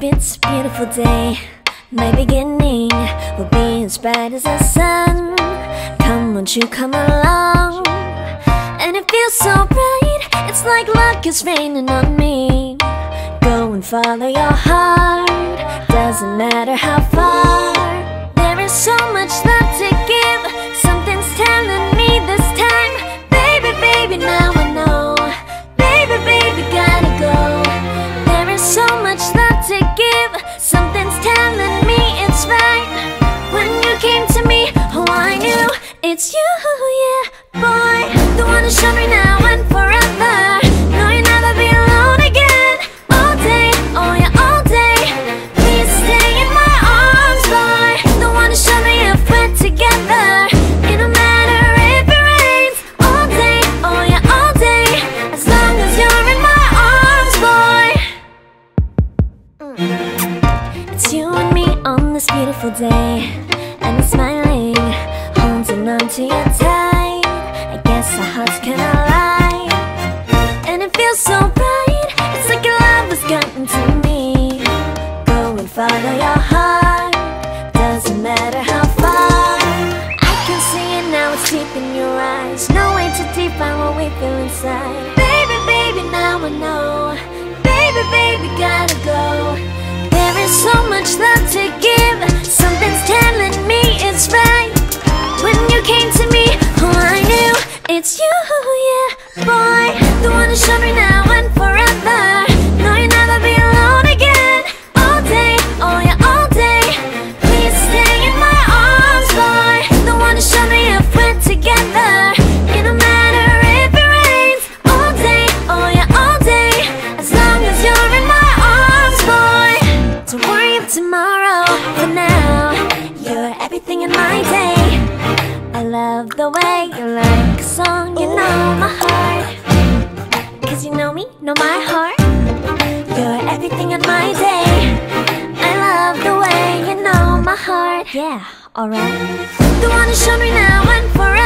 It's a beautiful day. My beginning will be as bright as the sun. Come, won't you come along? And it feels so bright, it's like luck is raining on me. Go and follow your heart, doesn't matter how far. There is so much love to give, something's telling me this time. Baby, baby, now I know. Baby, baby, gotta go. There is so much love to give, something's telling me it's right. When you came to me, oh I knew it's you, yeah, boy. The one who showed me now and forever. No, you'll never be alone again. All day, oh yeah, all day. Please stay in my arms, boy. The one who showed me if we're together. It don't matter if it rains. All day, oh yeah, all day. As long as you're in my arms, boy. It's you and me on this beautiful day, and I'm smiling, holding on to you tight. I guess our hearts can align, and it feels so bright. It's like your love has gotten to me. Go and follow your heart, doesn't matter how far. I can see it now, it's deep in your eyes. No way to define what we feel inside. Baby, baby, now I know. Baby, baby, gotta go. There is so much love to give, something's telling me it's right. When you came to me, oh I knew it's you, yeah, boy. The one who showed me now and forever. No, you'll never be alone again. All day, oh yeah, all day. Please stay in my arms, boy. The one who showed me if we're together. It don't matter if it rains. All day, oh yeah, all day. As long as you're in my arms, boy. Don't worry of tomorrow, for now you're everything in my day. I love the way you like a song, you know my heart. Cause you know me, know my heart. You're everything in my day. I love the way you know my heart. Yeah, alright. The one who showed me now and forever.